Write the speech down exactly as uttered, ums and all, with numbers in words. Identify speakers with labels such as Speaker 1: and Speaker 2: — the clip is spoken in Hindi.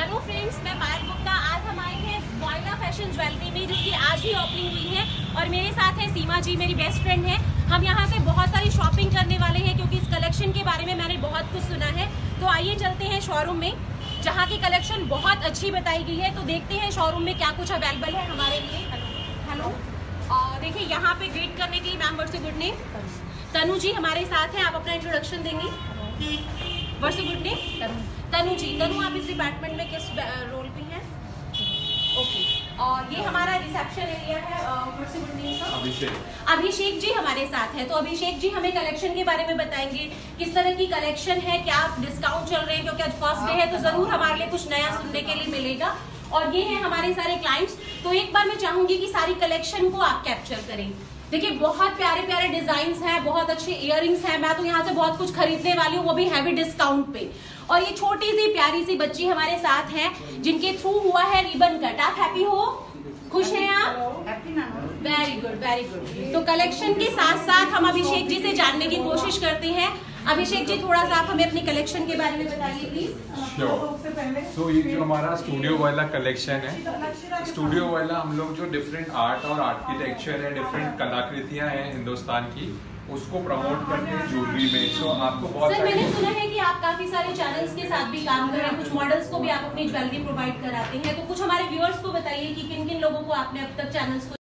Speaker 1: हेलो फ्रेंड्स, मैं पायल गुप्ता। आज हम आए हैं वॉइला फैशन ज्वेलरी में, जिसकी आज ही ओपनिंग हुई है और मेरे साथ है सीमा जी, मेरी बेस्ट फ्रेंड है। हम यहाँ से बहुत सारी शॉपिंग करने वाले हैं क्योंकि इस कलेक्शन के बारे में मैंने बहुत कुछ सुना है। तो आइए चलते हैं शोरूम में, जहाँ की कलेक्शन बहुत अच्छी बताई गई है। तो देखते हैं शोरूम में क्या कुछ अवेलेबल है हमारे लिए। हेलो, और देखिए यहाँ पे ग्रीट करने के लिए ma'am yours good name Tanu ji हमारे साथ हैं। आप अपना इंट्रोडक्शन देंगी। Yours good name Tanu ji. Tanu, आप इस डिपार्टमेंट में किस रोल पे हैं? ओके। और ये हमारा रिसेप्शन एरिया है। Yours good name sir? Abhishek. Abhishek ji हमारे साथ है। तो अभिषेक जी हमें कलेक्शन के बारे में बताएंगे, किस तरह की कलेक्शन है, क्या डिस्काउंट चल रहे हैं, क्योंकि आज फर्स्ट डे है तो जरूर हमारे लिए कुछ नया सुनने के लिए मिलेगा। और ये है हमारे सारे क्लाइंट्स। तो एक बार मैं चाहूंगी कि सारी कलेक्शन को आप कैप्चर करें। देखिए बहुत प्यारे प्यारे डिजाइन हैं, बहुत अच्छे इयररिंग्स हैं। मैं तो यहाँ से बहुत कुछ खरीदने वाली हूँ, वो भी हैवी डिस्काउंट पे। और ये छोटी सी प्यारी सी बच्ची हमारे साथ हैं, जिनके थ्रू हुआ है रिबन कट। आप हैप्पी हो, खुश हैं आप? Very good, very good. तो कलेक्शन के साथ साथ हम अभिषेक जी से जानने की कोशिश करते हैं। अभिषेक जी, थोड़ा सा आप हमें अपनी कलेक्शन के बारे में बताइए प्लीज।
Speaker 2: तो ये जो हमारा स्टूडियो वाला कलेक्शन है, स्टूडियो वाला हम लोग जो डिफरेंट आर्ट और आर्किटेक्चर है, डिफरेंट कलाकृतियां हैं हिंदुस्तान की, उसको प्रमोट करते हैं ज्वेलरी में। सो आपको बहुत
Speaker 1: सर, मैंने सुना है कि आप काफी सारे चैनल्स के साथ भी काम कर रहे हैं, कुछ मॉडल्स को भी आप अपनी ज्वेलरी प्रोवाइड कराते हैं। तो कुछ हमारे व्यूअर्स को बताइए कि किन किन लोगों को आपने अब तक चैनल्स को